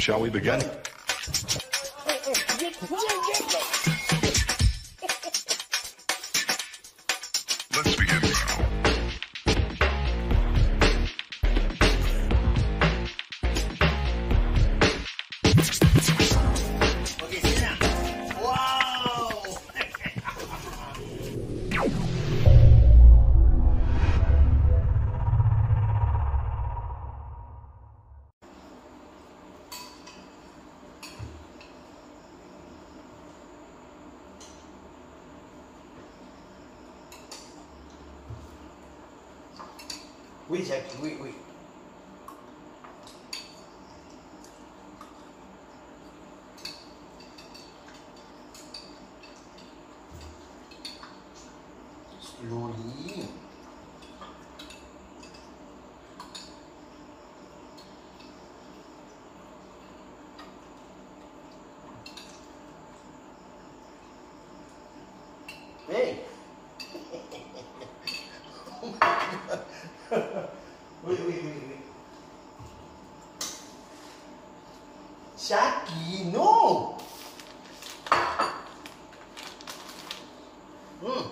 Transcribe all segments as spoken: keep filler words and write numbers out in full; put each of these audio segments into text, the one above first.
Shall we begin? Let's begin now. Okay, sit down. Wow! Wait, Jackie, wait, wait. Slowly. Hey. Wait, wait, wait, wait. Shaki, no! Hmm.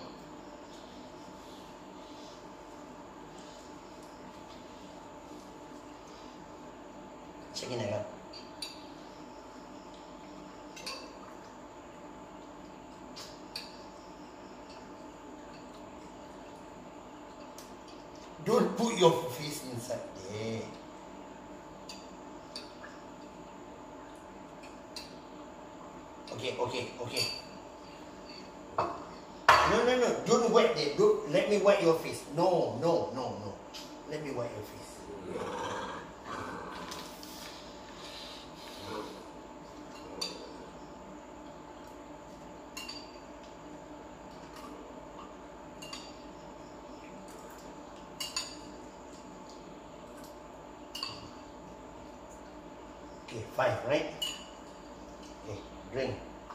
Check in again. Don't put your face inside there. Okay, okay, okay. No, no, no. Don't wet it. Don't let me wet your face. No, no, no, no. Let me wet your face. Okay, five, right? Okay, drink.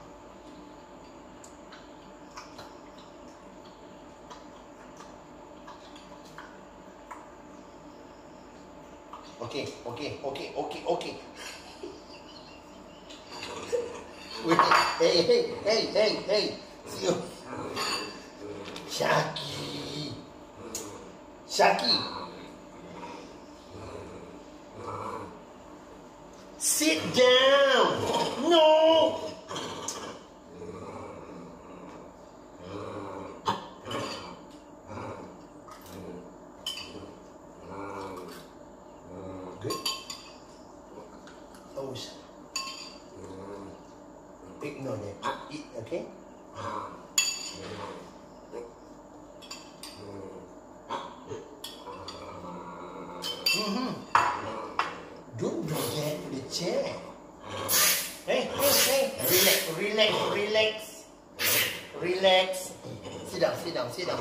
Okay, okay, okay, okay, okay. Wait, hey, hey, hey, hey, hey. See you. Shaki. Shaki. Sit down. No. Good. Oh, ignore that. Eat, okay? Mm-hmm. Don't do that to the chair. Hey, hey, hey. Relax, relax, relax. Relax. Sit down, sit down, sit down.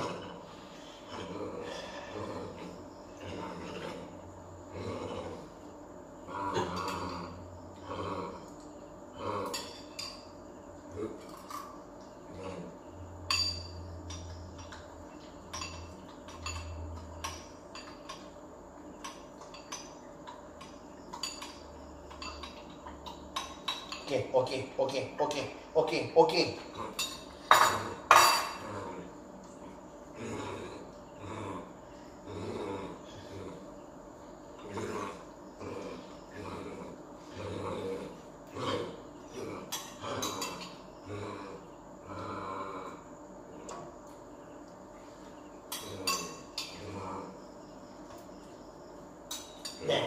Okay, okay, okay, okay, okay, okay. There.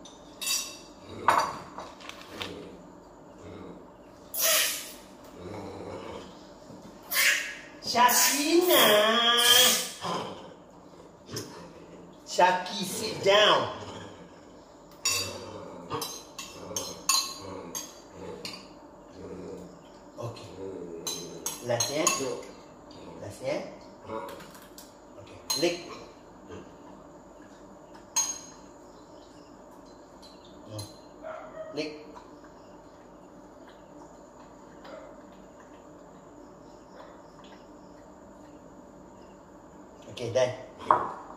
Shakina. Shaki, sit down. Okay. Last hand. Last hand. Okay. Lick. Lick. Okay, done.